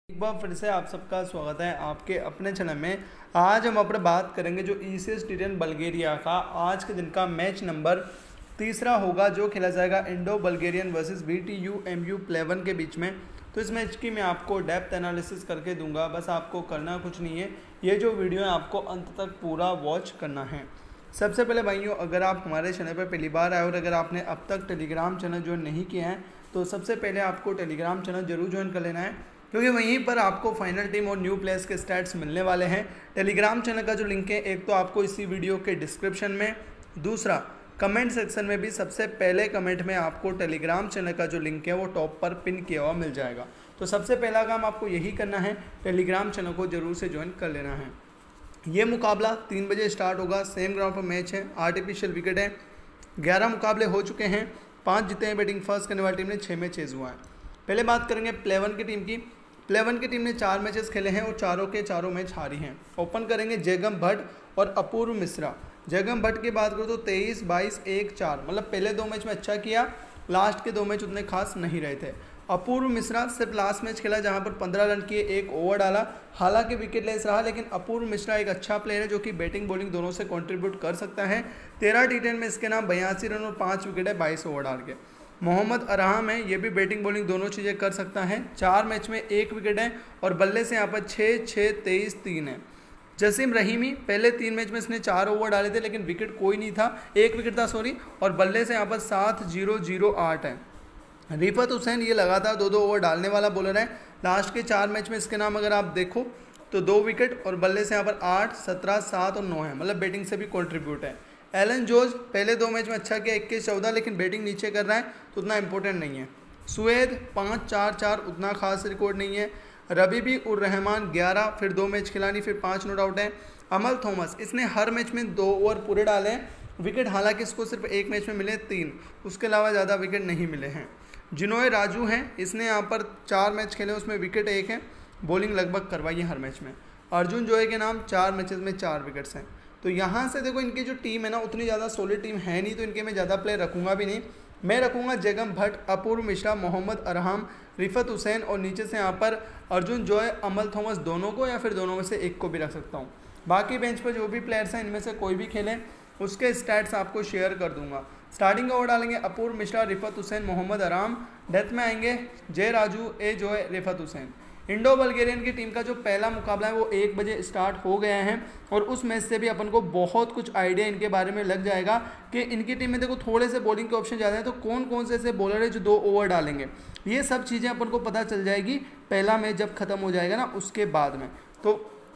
एक बार फिर से आप सबका स्वागत है आपके अपने चैनल में। आज हम अपने बात करेंगे जो ईसीएस टी10 बल्गेरिया का आज के दिन का मैच नंबर तीसरा होगा जो खेला जाएगा Indo Bulgarian versus BTU MU play one के बीच में। तो इस मैच की मैं आपको डेप्थ एनालिसिस करके दूंगा, बस आपको करना कुछ नहीं है, ये जो वीडियो है आपको अंत तक पूरा वॉच करना है। सबसे पहले भाइयों, अगर आप हमारे चैनल पर पहली बार आए और अगर आपने अब तक टेलीग्राम चैनल ज्वाइन नहीं किया है तो सबसे पहले आपको टेलीग्राम चैनल जरूर ज्वाइन कर लेना है, क्योंकि वहीं पर आपको फाइनल टीम और न्यू प्लेयर्स के स्टैट्स मिलने वाले हैं। टेलीग्राम चैनल का जो लिंक है एक तो आपको इसी वीडियो के डिस्क्रिप्शन में, दूसरा कमेंट सेक्शन में भी सबसे पहले कमेंट में आपको टेलीग्राम चैनल का जो लिंक है वो टॉप पर पिन किया हुआ मिल जाएगा। तो सबसे पहला काम आपको यही करना है, टेलीग्राम चैनल को जरूर से ज्वाइन कर लेना है। ये मुकाबला 3 बजे स्टार्ट होगा, सेम ग्राउंड पर मैच है, आर्टिफिशियल विकेट है। 11 मुकाबले हो चुके हैं, 5 जीते हैं। बैटिंग फर्स्ट करने वाली टीम ने 6 में चेज हुआ है। पहले बात करेंगे प्ले1 की टीम की। प्ले1 की टीम ने 4 मैचेस खेले हैं और चारों के चारों मैच हारी हैं। ओपन करेंगे जयगम भट्ट और अपूर्व मिश्रा। जयगम भट्ट की बात करूँ तो 23, 22, 1, 4 मतलब पहले 2 मैच में अच्छा किया, लास्ट के 2 मैच उतने खास नहीं रहे थे। अपूर्व मिश्रा सिर्फ लास्ट मैच खेला जहां पर 15 रन किए, 1 ओवर डाला, हालांकि विकेट लेस रहा, लेकिन अपूर्व मिश्रा एक अच्छा प्लेयर है जो कि बैटिंग बॉलिंग दोनों से कंट्रीब्यूट कर सकता है। 13 टी10 में इसके नाम 82 रन और 5 विकेट है 22 ओवर डाल के। मोहम्मद अरहाम है, ये भी बैटिंग बॉलिंग दोनों चीज़ें कर सकता है। 4 मैच में 1 विकेट है और बल्ले से यहाँ पर 6, 6, 23, 3 है। जसीम रहीमी पहले 3 मैच में इसने 4 ओवर डाले थे लेकिन विकेट कोई नहीं था, 1 विकेट था सॉरी, और बल्ले से यहाँ पर 7, 0, 0, 8 है। रिफत हुसैन ये लगातार 2-2 ओवर डालने वाला बॉलर है। लास्ट के 4 मैच में इसके नाम अगर आप देखो तो 2 विकेट और बल्ले से यहाँ पर 8, 17, 7 और 9 है, मतलब बैटिंग से भी कंट्रीब्यूट है। एलन जॉर्ज पहले 2 मैच में अच्छा किया, 21, 14, लेकिन बैटिंग नीचे कर रहा है तो उतना इंपॉर्टेंट नहीं है। सुएद 5, 4, 4 उतना खास रिकॉर्ड नहीं है। रबीबी उर रहमान 11, फिर 2 मैच खिलानी, फिर 5 नॉट आउट है। अमल थॉमस इसने हर मैच में 2 ओवर पूरे डाले हैं, विकेट हालांकि इसको सिर्फ 1 मैच में मिले 3, उसके अलावा ज़्यादा विकेट नहीं मिले हैं। जिनोय राजू हैं, इसने यहाँ पर 4 मैच खेले, उसमें विकेट 1 है, बॉलिंग लगभग करवाई है हर मैच में। अर्जुन जोए के नाम 4 मैचेस में 4 विकेट्स हैं। तो यहाँ से देखो इनकी जो टीम है ना उतनी ज़्यादा सॉलिड टीम है नहीं, तो इनके मैं ज़्यादा प्लेयर रखूँगा भी नहीं। मैं रखूँगा जयगम भट्ट, अपूर्व मिश्रा, मोहम्मद अरहाम, रिफत हुसैन और नीचे से यहाँ पर अर्जुन जोए, अमल थॉमस दोनों को, या फिर दोनों में से एक को भी रख सकता हूँ। बाकी बेंच पर जो भी प्लेयर्स हैं इनमें से कोई भी खेलें उसके स्टैट्स आपको शेयर कर दूंगा। स्टार्टिंग ओवर डालेंगे अपूर्व मिश्रा, रिफत हुसैन, मोहम्मद अराम। डेथ में आएंगे Jay Raju, A Joe, Rifat Hussain. Indo Bulgarian की टीम का जो पहला मुकाबला है वो 1 बजे स्टार्ट हो गया है और उस मैच से भी अपन को बहुत कुछ आइडिया इनके बारे में लग जाएगा कि इनकी टीम में देखो थोड़े से बॉलिंग के ऑप्शन ज़्यादा है, तो कौन कौन से ऐसे बॉलर है जो 2 ओवर डालेंगे, ये सब चीज़ें अपन को पता चल जाएगी पहला मैच जब खत्म हो जाएगा ना उसके बाद में। तो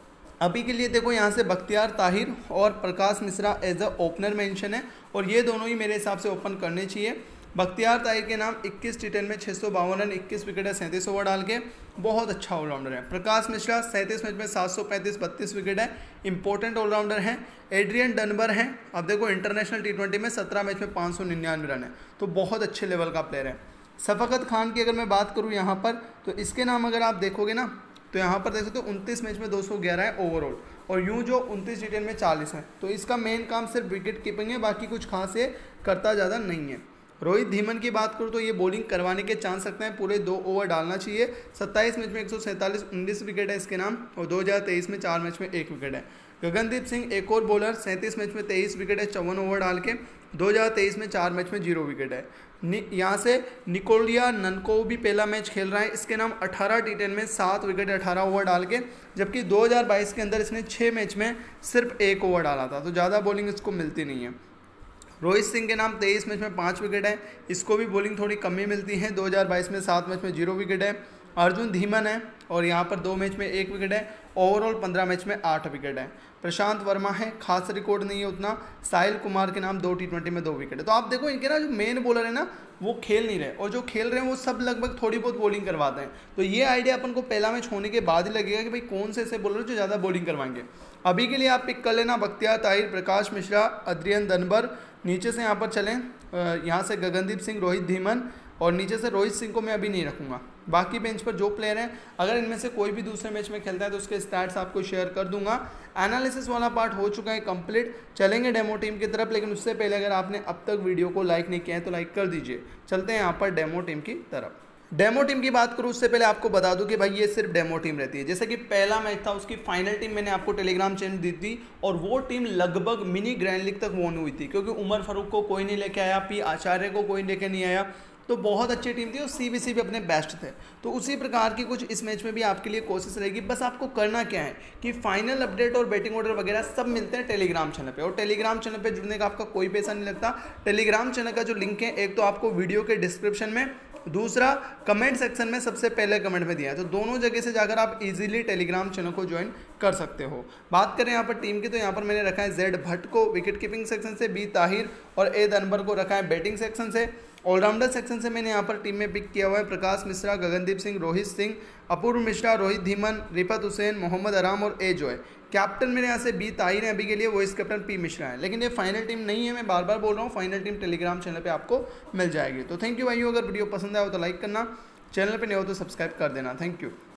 अभी के लिए देखो यहाँ से बख्तियार ताहिर और Prakash Mishra as a opener mention है और ये दोनों ही मेरे हिसाब से ओपन करने चाहिए। बख्तियार ताहिर के नाम 21 टी10 में 652 रन, 21 विकेट है, 37 ओवर डाल के, बहुत अच्छा ऑलराउंडर है। प्रकाश मिश्रा 37 मैच में 735, 32 विकेट है, इंपॉर्टेंट ऑलराउंडर है। एड्रियन डनबर है, अब देखो इंटरनेशनल टी20 में 17 मैच में 599 रन है, तो बहुत अच्छे लेवल का प्लेयर है। शफकत खान की अगर मैं बात करूँ यहाँ पर तो इसके नाम अगर आप देखोगे ना तो यहाँ पर देख सकते हो 29 मैच में 211 है ओवरऑल, और यूँ जो 29 टी10 में 40 है, तो इसका मेन काम सिर्फ विकेट कीपिंग है, बाकी कुछ खास ये करता ज़्यादा नहीं है। रोहित धीमन की बात करूँ तो ये बॉलिंग करवाने के चांस रखते हैं, पूरे 2 ओवर डालना चाहिए। 27 मैच में 147, 19 विकेट है इसके नाम, और 2023 में 4 मैच में 1 विकेट है। गगनदीप सिंह एक और बॉलर, 37 मैच में 23 विकेट है, 54 ओवर डाल के, 2023 में 4 मैच में 0 विकेट है। यहाँ से निकोलिया ननको भी पहला मैच खेल रहा है, इसके नाम 18 टी10 में 7 विकेट 18 ओवर डाल के, जबकि 2022 के अंदर इसने 6 मैच में सिर्फ 1 ओवर डाला था, तो ज़्यादा बॉलिंग इसको मिलती नहीं है। रोहित सिंह के नाम 23 मैच में 5 विकेट है, इसको भी बॉलिंग थोड़ी कम ही मिलती है, 2022 में 7 मैच में 0 विकेट है। अर्जुन धीमन है और यहाँ पर 2 मैच में 1 विकेट है, ओवरऑल 15 मैच में 8 विकेट है। प्रशांत वर्मा है, खास रिकॉर्ड नहीं है उतना। साहिल कुमार के नाम 2 टी20 में 2 विकेट है। तो आप देखो इनके ना जो मेन बॉलर है ना वो खेल नहीं रहे, और जो खेल रहे हैं वो सब लगभग थोड़ी बहुत बॉलिंग करवाते हैं, तो ये आइडिया अपन को पहला मैच होने के बाद ही लगेगा कि भाई कौन से ऐसे बॉलर जो ज़्यादा बॉलिंग करवाएंगे। अभी के लिए आप पिक कर लेना बख्तियार ताहिर, प्रकाश मिश्रा, अद्रियन दनबर, नीचे से यहाँ पर चलें यहाँ से गगनदीप सिंह, रोहित धीमन, और नीचे से रोहित सिंह को मैं अभी नहीं रखूँगा। बाकी बेंच पर जो प्लेयर हैं अगर इनमें से कोई भी दूसरे मैच में खेलता है तो उसके स्टैट्स आपको शेयर कर दूंगा। एनालिसिस वाला पार्ट हो चुका है कंप्लीट, चलेंगे डेमो टीम की तरफ, लेकिन उससे पहले अगर आपने अब तक वीडियो को लाइक नहीं किया है तो लाइक कर दीजिए। चलते हैं यहाँ पर डेमो टीम की तरफ। डेमो टीम की बात करूँ उससे पहले आपको बता दूं कि भाई ये सिर्फ डेमो टीम रहती है। जैसे कि पहला मैच था उसकी फाइनल टीम मैंने आपको टेलीग्राम चैनल दी थी और वो टीम लगभग मिनी ग्रैंड लीग तक वॉन हुई थी, क्योंकि उमर फारूक को कोई नहीं लेके आया, पी आचार्य को कोई लेके नहीं आया, तो बहुत अच्छी टीम थी और सीबीसी भी अपने बेस्ट थे। तो उसी प्रकार की कुछ इस मैच में भी आपके लिए कोशिश रहेगी। बस आपको करना क्या है कि फाइनल अपडेट और बैटिंग ऑर्डर वगैरह सब मिलते हैं टेलीग्राम चैनल पे, और टेलीग्राम चैनल पे जुड़ने का आपका कोई पैसा नहीं लगता। टेलीग्राम चैनल का जो लिंक है एक तो आपको वीडियो के डिस्क्रिप्शन में, दूसरा कमेंट सेक्शन में सबसे पहले कमेंट में दिया है, तो दोनों जगह से जाकर आप इजीली टेलीग्राम चैनल को ज्वाइन कर सकते हो। बात करें यहाँ पर टीम की, तो यहाँ पर मैंने रखा है जेड भट्ट को विकेट कीपिंग सेक्शन से, बी ताहिर और ए अनवर को रखा है बैटिंग सेक्शन से। ऑलराउंडर सेक्शन से मैंने यहाँ पर टीम में पिक किया हुआ है प्रकाश मिश्रा, गगनदीप सिंह, रोहित सिंह, अपूर्व मिश्रा, रोहित धीमन, रिफत हुसैन, मोहम्मद आराम और ए जॉय। कैप्टन मेरे यहाँ से बी ताहिर है अभी के लिए, वॉइस कैप्टन पी मिश्रा है। लेकिन ये फाइनल टीम नहीं है, मैं बार बार बोल रहा हूँ, फाइनल टीम टेलीग्राम चैनल पे आपको मिल जाएगी। तो थैंक यू भाइयों, अगर वीडियो पसंद आया हो तो लाइक करना, चैनल पे नए हो तो सब्सक्राइब कर देना। Thank you.